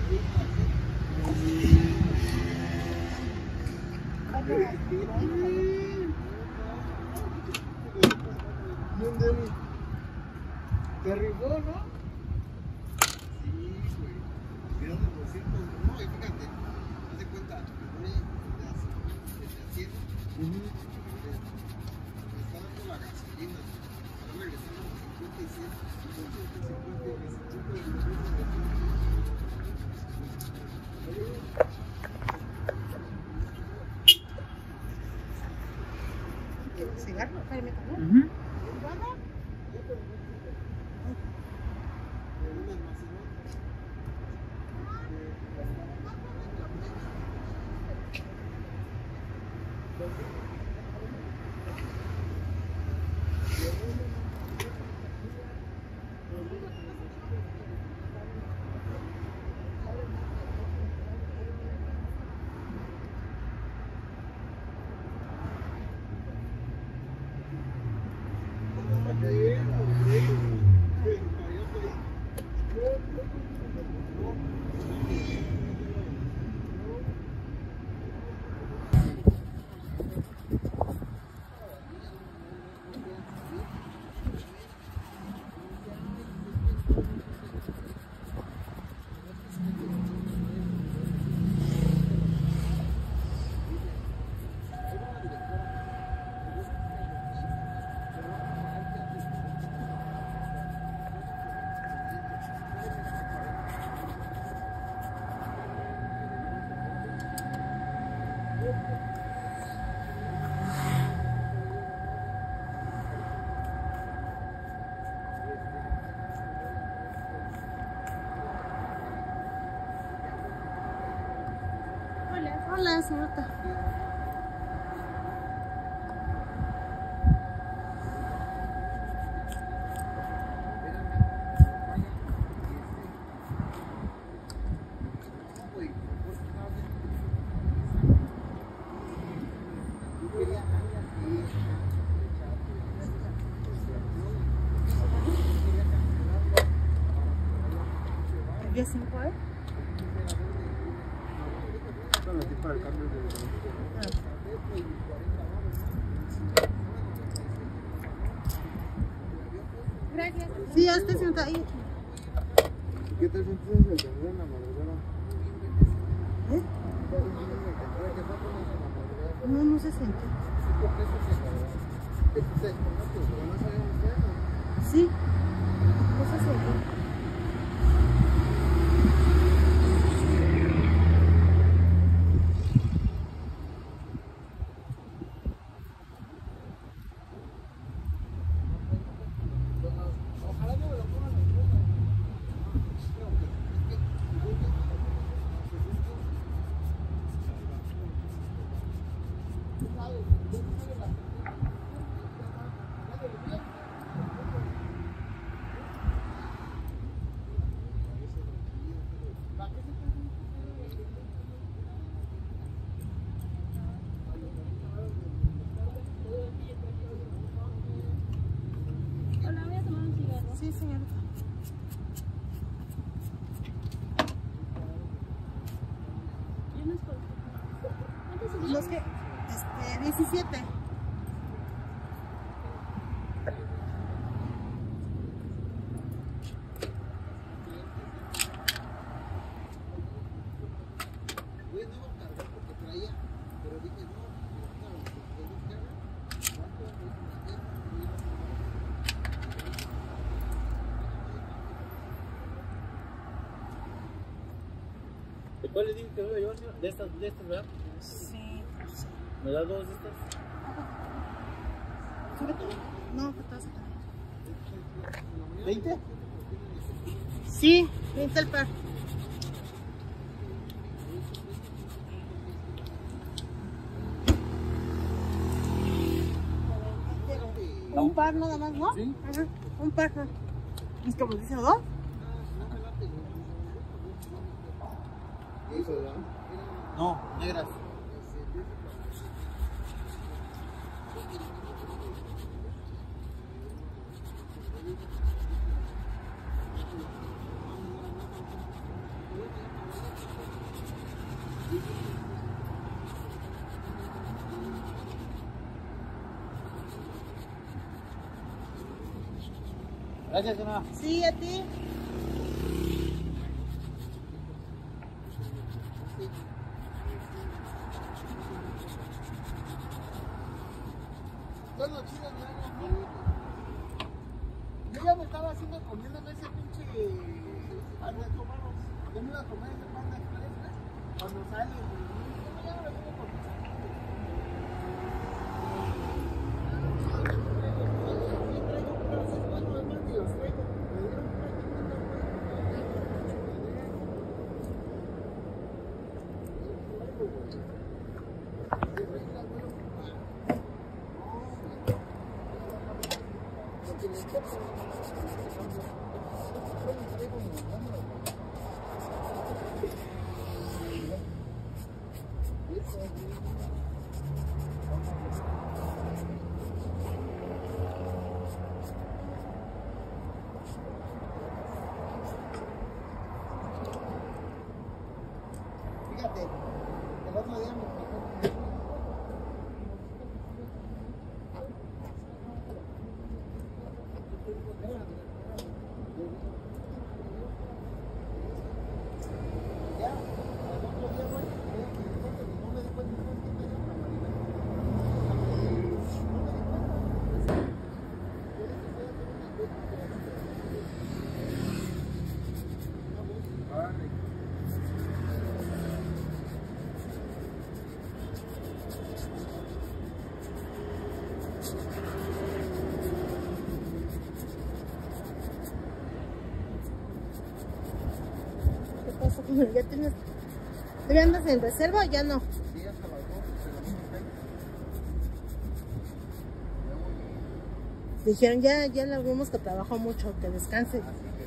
¿Te arribó, no? Sí, güey. Mira, de 200, no, y fíjate, haz de cuenta, me haciendo, me está dando la gasolina, está regresando a 56, 50, cigarro, permítame. Hola, señorita. ¿El día 5, para el cambio de... Gracias. Sí, ya está sentada ahí. ¿Qué tal si entonces se tendrá en la madrugada? ¿Eh? No, no se sentó. Sí, no se sentó. Sí, señorita. Los que, 17. ¿Cuál le dije que me iba a llevar, señor? De estas, ¿verdad? Sí. ¿Me da 2 de estas? No, que todas. ¿20? Sí, 20 el par. Un par nada más, ¿no? Sí. Ajá, un par. ¿Es como dice 2? No, negras. Gracias, Ana. Sí, a ti. Bueno, chido, yo ya me estaba haciendo comiéndome ese pinche pan de tomaros. Yo me iba a comer ese pan de fresca cuando sale. Ya no lo tengo por mis Fíjate, el otro día me ¿Ya tienes? ¿Te andas en reserva o ya no? Sí, hasta las 2, pero no me Dijeron, ya le vimos que trabajó mucho, que descanse.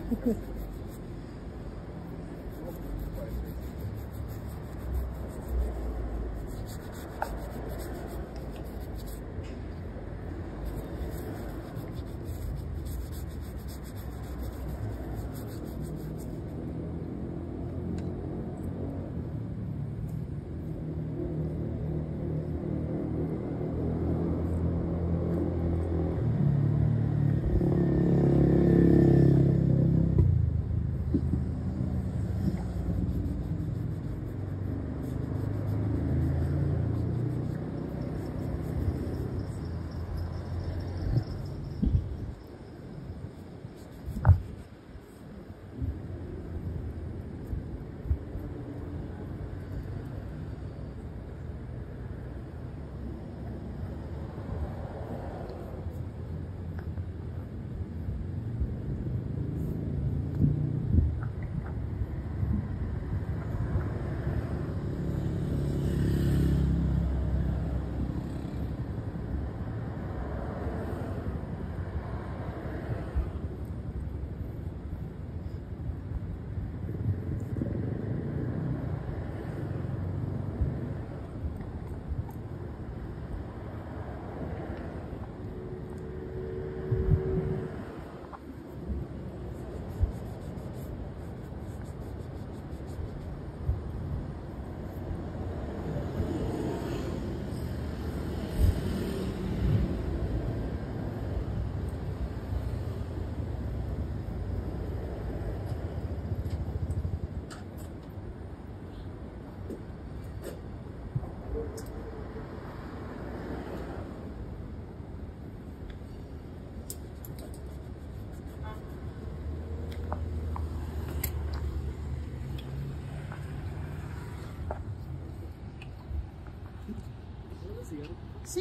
Sí.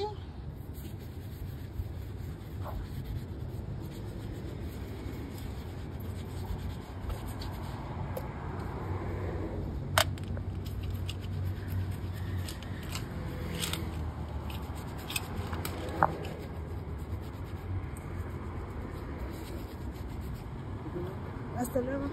Hasta luego.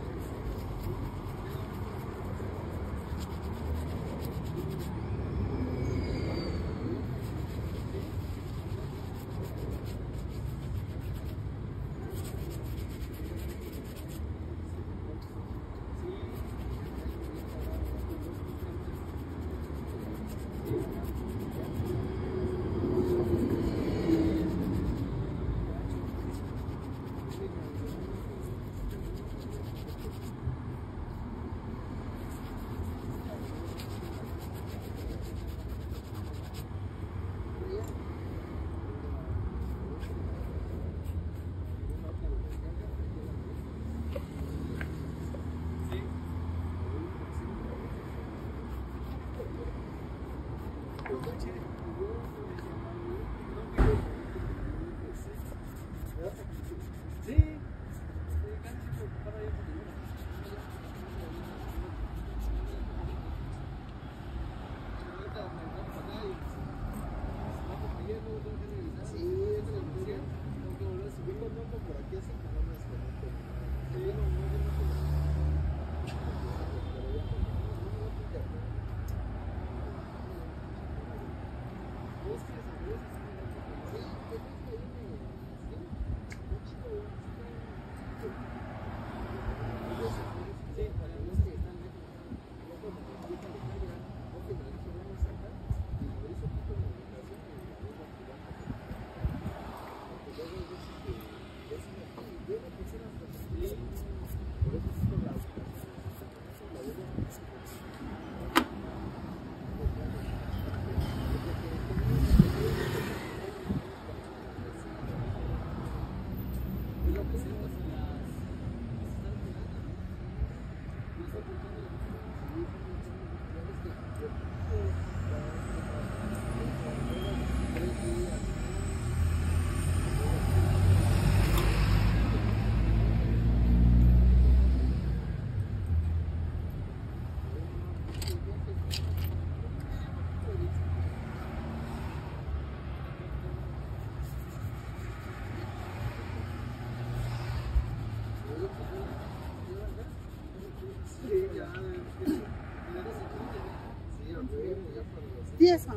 Pieza.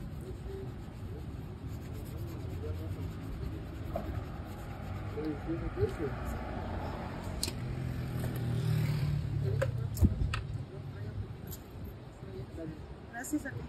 Gracias a ti.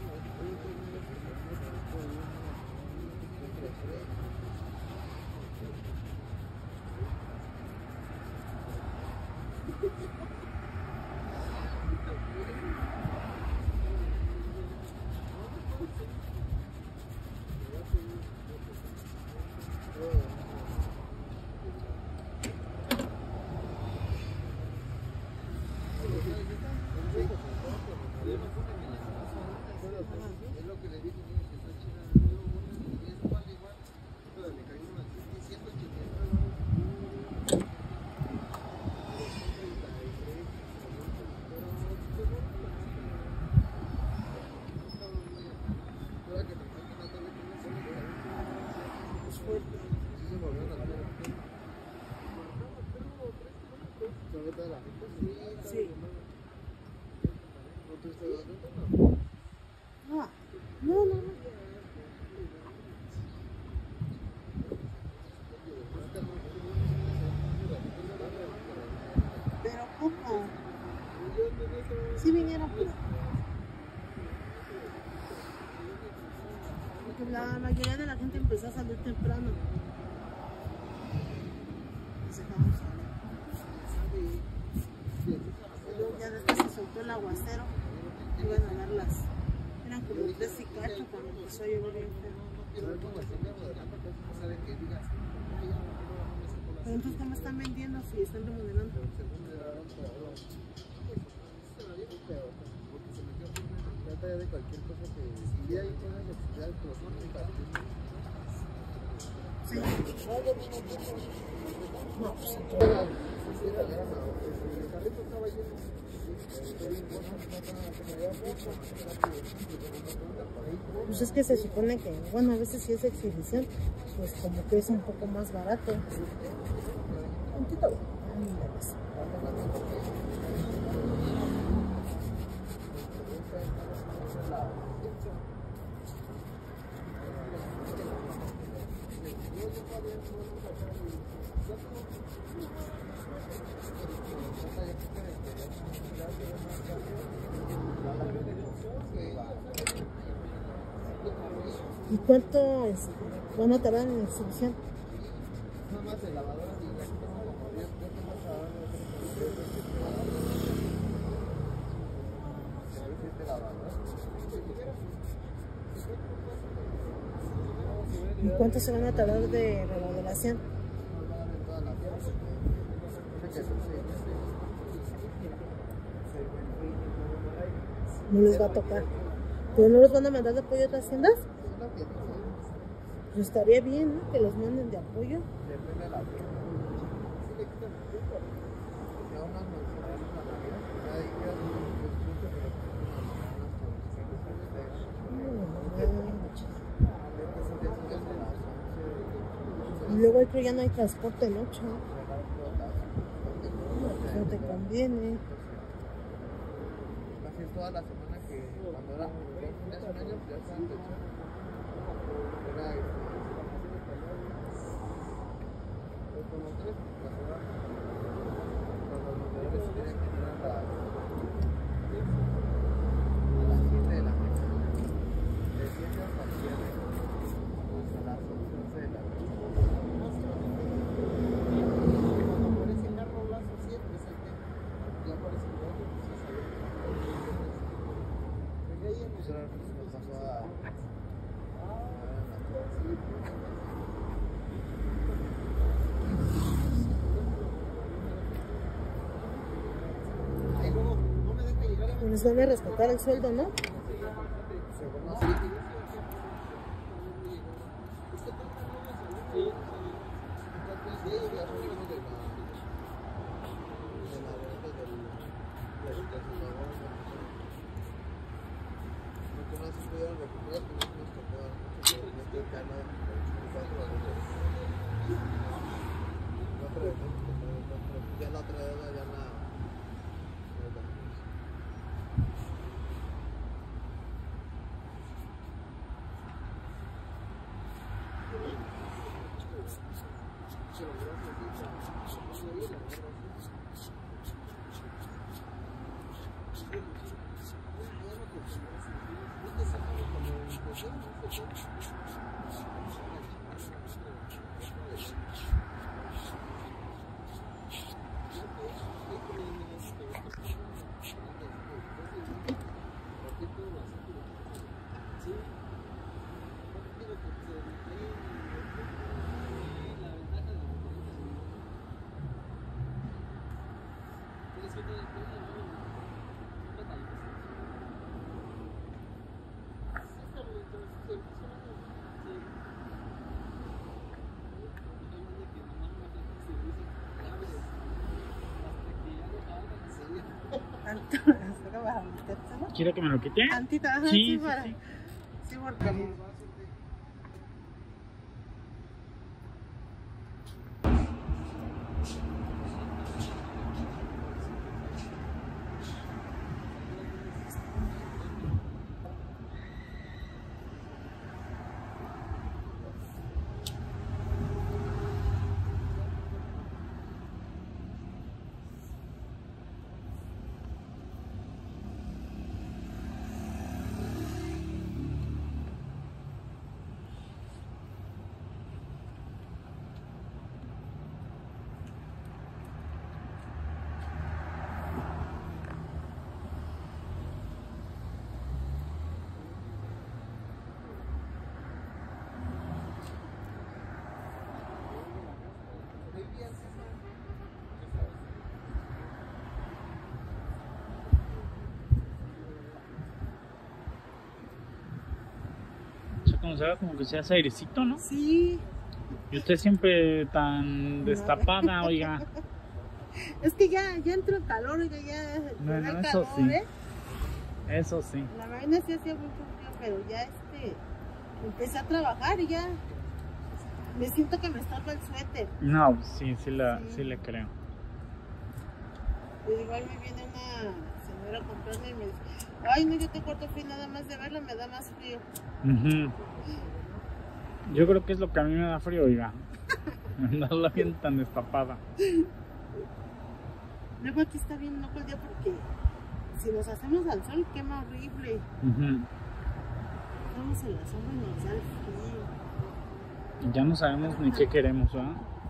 Sí. Ah, no. Pero poco. Si vinieron, pero porque la mayoría de la gente empezó a salir temprano. Ya después se soltó el aguacero, iban a dar las, eran como 3 y cacho cuando empezó a llover bien feo. Pero entonces, ¿cómo están vendiendo si están remodelando? Trata de cualquier cosa que si hay cosas necesidades, pero son Sí. No, pues pues es que se supone que, bueno, a veces si es exhibición, pues como que es un poco más barato. ¿Y cuánto van a tardar en la exhibición? ¿Y cuánto se van a tardar de remodelación? No les va a tocar. ¿Pero no los van a mandar de apoyo a otras tiendas? Pues estaría bien, ¿no? Que los manden de apoyo. Depende de la tienda. Sí le quitan el tiempo. Porque a unas mencionaron a la vida. Ya dijeron un descuento, pero y luego creo ya no hay transporte noche, ¿no? No te conviene. Así es toda la semana que cuando era hace un año ya estaba en tensión. Era como 3 la semana. Los vendedores se tienen que ir a las 7 de la mañana. De 7 hasta las 7. Hasta las 11 de la noche. Cuando aparece carro lazo siempre es el tema. Ya aparece el otro, pues ya sabía. Pues ya ahí nos pasó a Les van a respetar el sueldo, ¿no? Ya la otra vez ya la ¿Quiere que me lo quite? Tantito, ajá, Sí, para. sí. Sí, porque... Como se ve, como que se hace airecito, ¿no? Sí. Y usted siempre tan destapada, oiga. Es que ya entró el calor, oiga, ya Bueno, el eso calor, sí. ¿eh? Eso sí. La mañana sí hacía mucho frío, pero ya empecé a trabajar y ya me siento que me estorba el suéter. No, sí le creo. Y igual me viene una señora a comprarme y me dice, ay no, yo te corto frío, nada más de verla me da más frío. Yo creo que es lo que a mí me da frío, oiga. Andarla bien tan destapada. Luego aquí está bien loco el día porque si nos hacemos al sol quema horrible. Estamos en la sombra y nos da el frío. Ya no sabemos ni qué queremos, ¿verdad?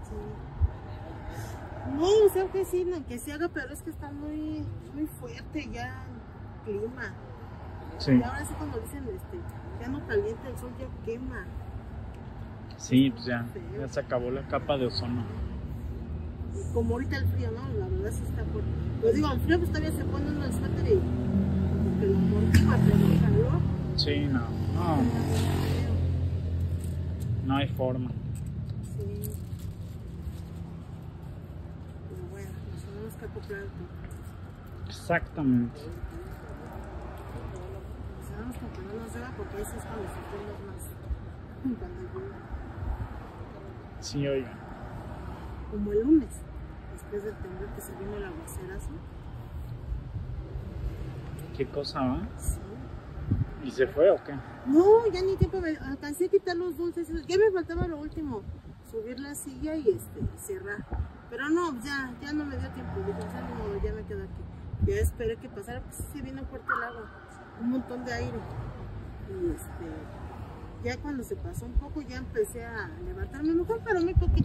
Sí. No, o sea que sí, que se haga, pero es que está muy fuerte ya el clima. Sí. Y ahora sí cuando dicen ya no calienta el sol, ya quema. Sí, pues ya se acabó la capa de ozono. Y como ahorita el frío, ¿no? La verdad sí está fuerte. Pues digo, el frío pues todavía se pone uno el suéter y como que lo amortigua, pero el calor. Sí. Sí, no. No hay forma. Sí. Pero bueno, nos tenemos que acoplar al todo. Exactamente. Nos tenemos que acoplar la ceba porque ese es cuando sufrimos más. Cuando llueve. Sí, oiga. Como el lunes, después del temblor que se vino el aguacerazo. ¿Qué cosa va? Sí. ¿Y se fue o qué? No, ya ni tiempo, alcancé a quitar los dulces. Ya me faltaba lo último, subir la silla y cerrar. Pero no, ya no me dio tiempo. Dije, no, ya me quedo aquí. Ya esperé que pasara, porque se vino fuerte el agua, un montón de aire. Y ya cuando se pasó un poco, ya empecé a levantarme mejor, pero muy poquito.